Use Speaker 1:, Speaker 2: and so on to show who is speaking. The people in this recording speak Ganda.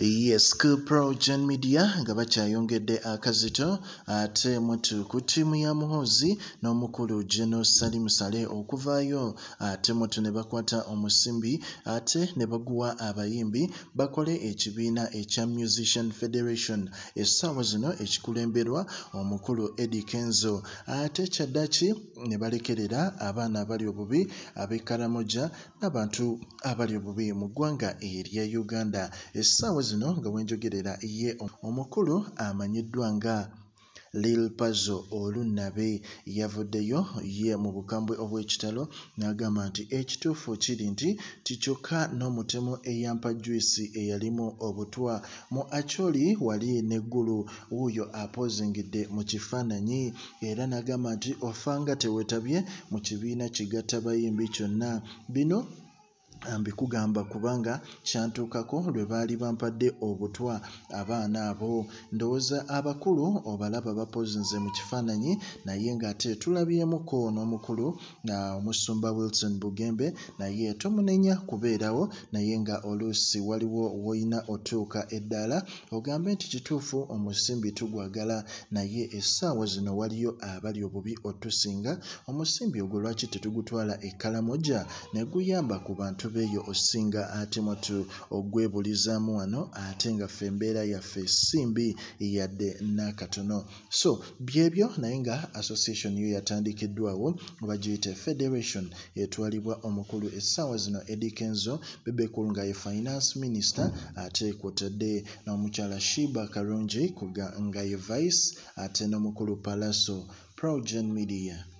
Speaker 1: Yes, Progen Media nga bakyayongedde akazito ate mutu ku ttiimu ya Muhoozi n'omukulu General Salim Saleh okuvaayo ate mutu ne bakwata omusimbi ate ne baguwa abayimbi bakole ekibiina ekya Musicians Federation essaawa zino ekikulemberwa omukulu Eddy Kenzo ate kyaddaki ne balekerera abaana abali obubi ab'e Karamoja n'abantu abali obubi mu ggwanga erya Uganda. Essaawa zino nga wenjogerera ye omukulu amanyiddwa nga Lil Puzzle olunnabe yavuddeyo ye mu bukambwe obw'ekitalo n'agamba nti ekituufu kiri nti tikyokka n'omutemu eyampa juice eyalimu obutwa mu Acholi wali n'eggulu wuuyo apozingidde mu kifaananyi era n'agamba nti ofanga teweetabye mu kibiina kigatta bayimbi kyonna bino mbikugamba kubanga kyantuukako lwe baali bampadde obutwa abaana abo ndowooza abakulu obalaba bapozinze mu kifaananyi naye ng'ate tulabyemuko n'omukulu omusumba Wilson Bugembe naye tomunenya kubeerawo naye nga oluusi waliwo woyina otuuka eddala ogambe nti kituufu omusimbi tugwagala naye essaawa zino waliyo abali obubi otusinga omusimbi ogwo lwaki tetugutwala e Karamoja ne guyamba ku bantu beeyo osinga ate mutu ogwebulizaamu wano ate nga ffe embeera yaffe simbi yadde n'akatono so byebyo naye nga association yo yatandikiddwawo bagiyite federation etwalibwa omukulu essaawa zino Eddy Kenzo bebekulu nga ye finance minister ate kwotadde n'omukyala Sheebah Karungi nga ye vice ate n'omukulu Pallaso. Progen Media.